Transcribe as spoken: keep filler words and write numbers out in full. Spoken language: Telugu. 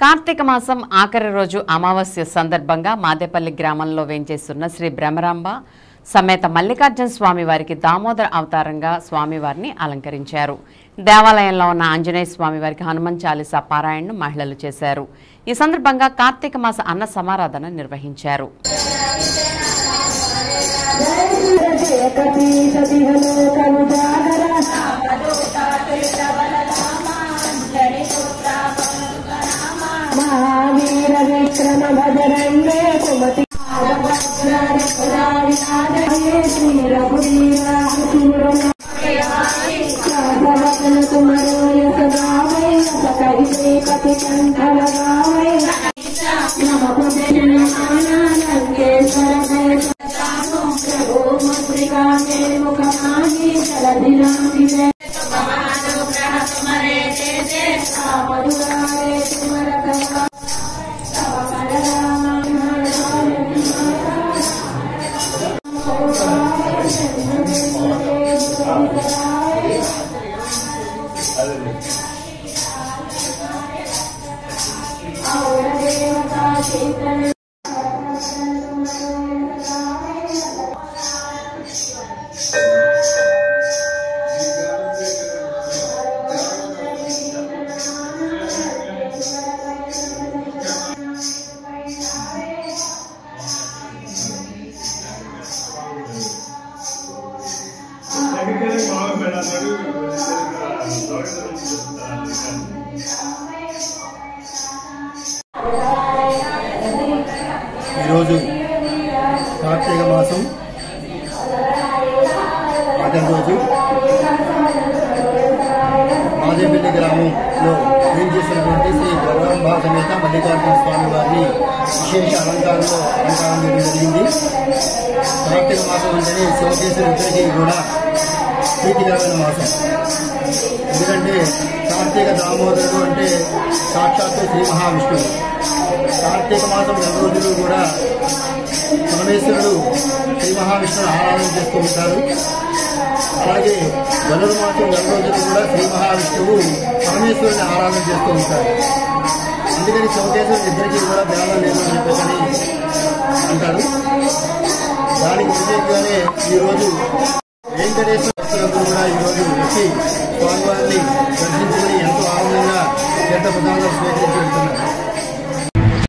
కార్తీక మాసం ఆఖరి రోజు అమావాస్య సందర్భంగా మాదేపల్లి గ్రామంలో వేంచేస్తున్న శ్రీ బ్రహ్మరాంబ సమేత మల్లికార్జున స్వామి వారికి దామోదర అవతారంగా స్వామివారిని అలంకరించారు. దేవాలయంలో ఉన్న ఆంజనేయ స్వామి వారికి హనుమాన్ చాలీసా పారాయణను మహిళలు చేశారు. ఈ సందర్భంగా కార్తీక మాస అన్న సమారాధన నిర్వహించారు. महावीर विक्रम भद्रंगे कुमति श्री रघुवीरा तुम्हारो यश गावे सकहि पति कंठ लगावे नम पुण्य लंकेश्वर प्रभु मुद्रिका के मुख माही जलधि रामि ఈరోజు కార్తీక మాసం ఆఖరి రోజు మాదేపల్లి గ్రామంలో ఏం చేసినటువంటి శ్రీ బ్రహ్మరాంబ సమేత మల్లికార్జున స్వామి వారిని విశేష అలంకారంలో అలంకారం చేయడం జరిగింది. కార్తీక మాసం అంటేనే శివకేశ్వరుడికి కూడా ప్రీతికరమైన మాసం. ఎందుకంటే కార్తీక దామోదరుడు అంటే సాక్షాత్తు శ్రీ మహావిష్ణువు. కార్తీక మాసం నెల రోజులు కూడా పరమేశ్వరుడు శ్రీ మహావిష్ణువుని ఆరాధన చేస్తూ ఉంటారు. అలాగే ధనుర్మాసం నెల రోజులు కూడా శ్రీ మహావిష్ణువు పరమేశ్వరుని ఆరాధన చేస్తూ ఉంటారు. అందుకని శివకేశ్వరుడు ఇద్దరికీ కూడా భేదం లేదు అని చెప్పేసి అంటారు. దానికి విజయంగానే ఈరోజు